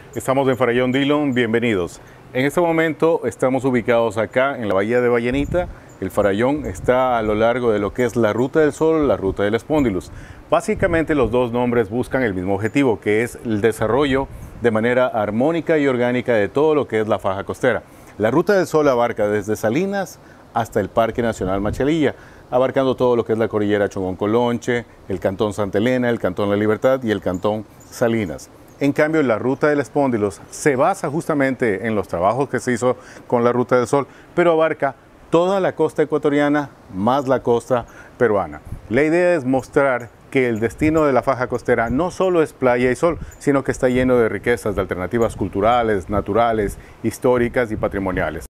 Estamos en Farallón Dillon, bienvenidos. En este momento estamos ubicados acá en la Bahía de Ballenita. El Farallón está a lo largo de lo que es la Ruta del Sol, la Ruta del Espóndilus. Básicamente los dos nombres buscan el mismo objetivo, que es el desarrollo de manera armónica y orgánica de todo lo que es la faja costera. La Ruta del Sol abarca desde Salinas hasta el Parque Nacional Machalilla, abarcando todo lo que es la cordillera Chongón-Colonche, el Cantón Santa Elena, el Cantón La Libertad y el Cantón Salinas. En cambio, la Ruta del Espóndilus se basa justamente en los trabajos que se hizo con la Ruta del Sol, pero abarca toda la costa ecuatoriana más la costa peruana. La idea es mostrar que el destino de la faja costera no solo es playa y sol, sino que está lleno de riquezas, de alternativas culturales, naturales, históricas y patrimoniales.